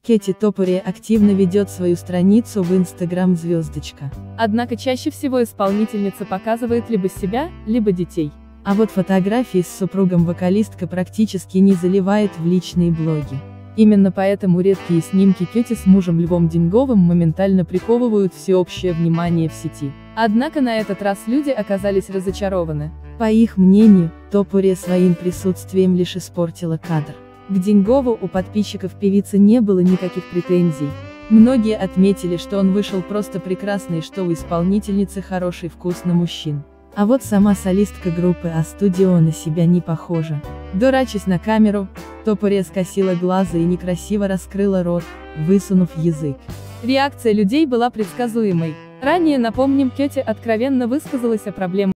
Кэти Топури активно ведет свою страницу в Instagram звездочка. Однако чаще всего исполнительница показывает либо себя, либо детей. А вот фотографии с супругом вокалистка практически не заливает в личные блоги. Именно поэтому редкие снимки Кэти с мужем Львом Деньговым моментально приковывают всеобщее внимание в сети. Однако на этот раз люди оказались разочарованы. По их мнению, Топури своим присутствием лишь испортила кадр. К Деньгову у подписчиков певицы не было никаких претензий. Многие отметили, что он вышел просто прекрасно и что у исполнительницы хороший вкус на мужчин. А вот сама солистка группы А-Студио на себя не похожа. Дурачась на камеру, Топури скосила глаза и некрасиво раскрыла рот, высунув язык. Реакция людей была предсказуемой. Ранее, напомним, Кэти откровенно высказалась о проблемах